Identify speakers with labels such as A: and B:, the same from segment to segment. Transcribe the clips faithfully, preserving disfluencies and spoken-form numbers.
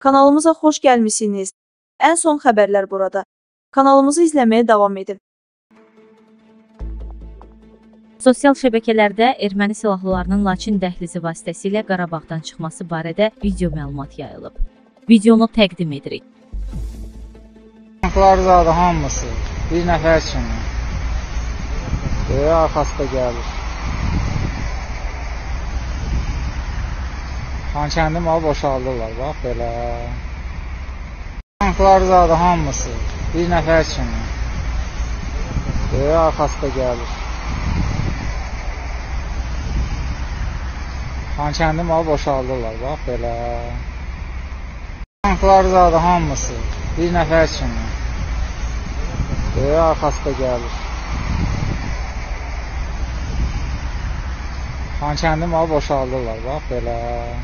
A: Kanalımıza xoş gəlmisiniz. Ən son xəbərlər burada. Kanalımızı izləməyə davam edin.
B: Sosial şəbəkələrdə erməni silahlılarının Laçın dəhlizi vasitəsilə Qarabağdan çıxması barədə video məlumat yayılıb. Videonu təqdim edirik.
C: Tanklar zadı hamısı bir nəfər kimi. Böyük arxası da gəlir. Xankəndi malı boşaldırlar, bax belə. Tanklar zadı hamısı bir nəfər kimi. Böyük arxası da gəlir. Xankəndi malı boşaldırlar, bax belə. Tanklar zadı hamısı bir nəfər kimi. Böyük arxası da gəlir. Xankəndi malı boşaldırlar, bax belə.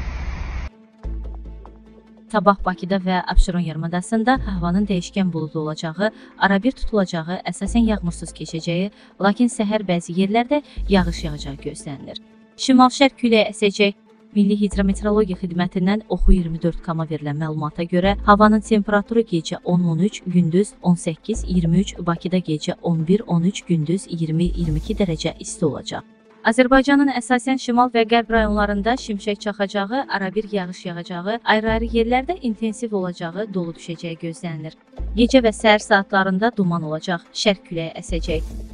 B: Sabah Bakıda və Abşeron yarımadasında havanın dəyişkən buludlu olacağı, arabir tutulacağı, əsasən yağmursuz keçəcəyi, lakin səhər bəzi yerlərdə yağış yağacağı gözlənilir. Şimal-şərq küləyi əsəcək. Milli Hidrometeorologiya Xidmətindən Oxu iyirmi dörd koma verilən məlumata görə havanın temperaturu gecə on on üç, gündüz on səkkiz iyirmi üç, Bakıda gecə on bir on üç, gündüz iyirmi iyirmi iki dərəcə isti olacaq. Azərbaycanın əsasən şimal və qərb rayonlarında şimşək çaxacağı, arabir yağış yağacağı, ayrı-ayrı yerlərdə intensiv olacağı, dolu düşəcəyi gözlənilir. Gecə və səhər saatlarında duman olacaq, şərq küləyi əsəcək.